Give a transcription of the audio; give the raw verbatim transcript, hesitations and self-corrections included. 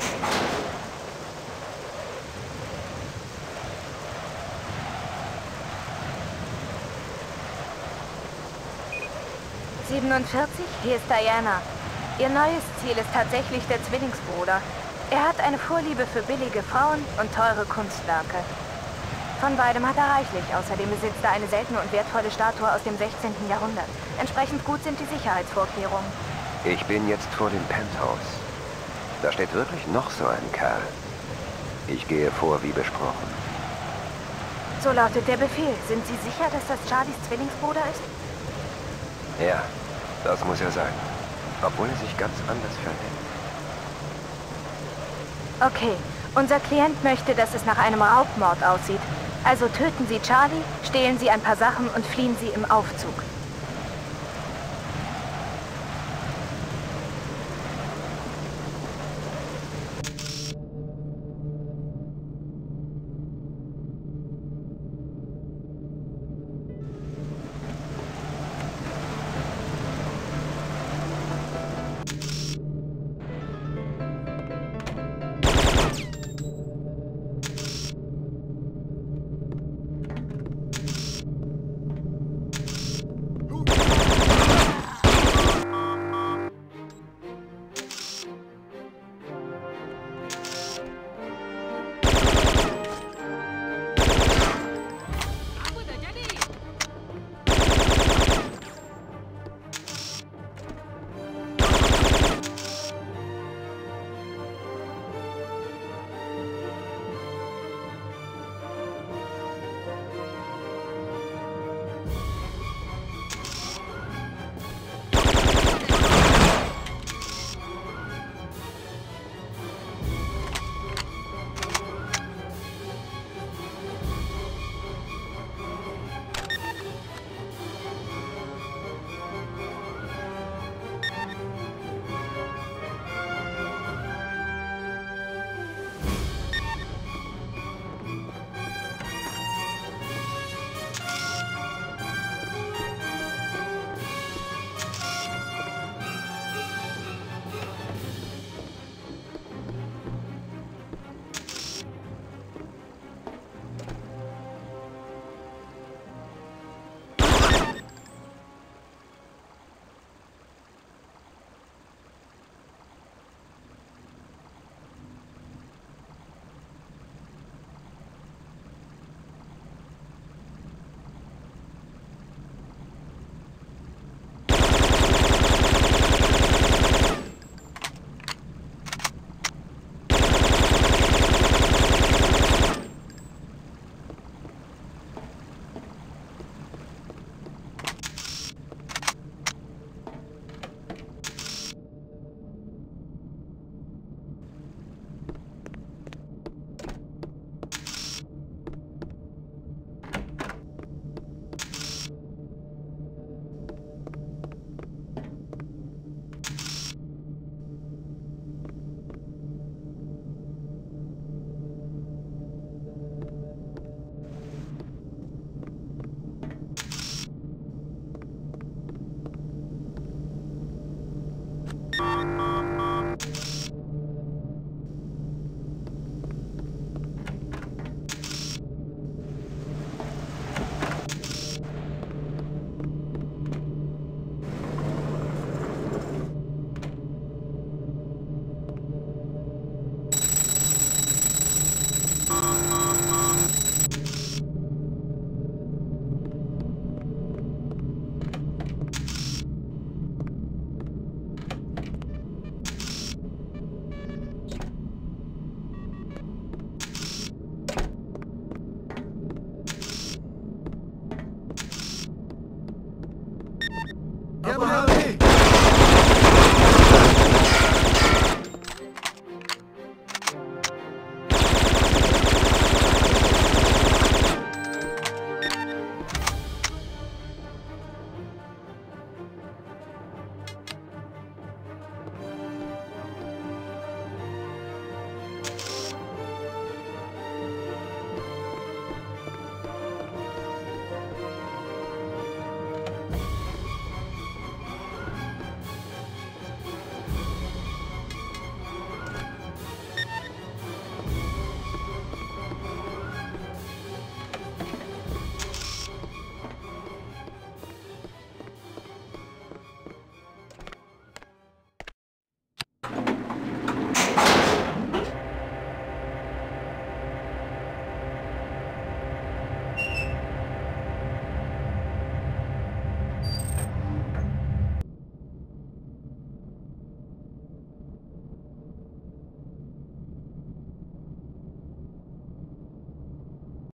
siebenundvierzig, hier ist Diana. Ihr neues Ziel ist tatsächlich der Zwillingsbruder. Er hat eine Vorliebe für billige Frauen und teure Kunstwerke. Von beidem hat er reichlich. Außerdem besitzt er eine seltene und wertvolle Statue aus dem sechzehnten Jahrhundert. Entsprechend gut sind die Sicherheitsvorkehrungen. Ich bin jetzt vor dem Penthouse. Da steht wirklich noch so ein Kerl. Ich gehe vor wie besprochen. So lautet der Befehl. Sind Sie sicher, dass das Charlies Zwillingsbruder ist? Ja, das muss er sein. Obwohl er sich ganz anders verhält. Okay, unser Klient möchte, dass es nach einem Raubmord aussieht. Also töten Sie Charlie, stehlen Sie ein paar Sachen und fliehen Sie im Aufzug.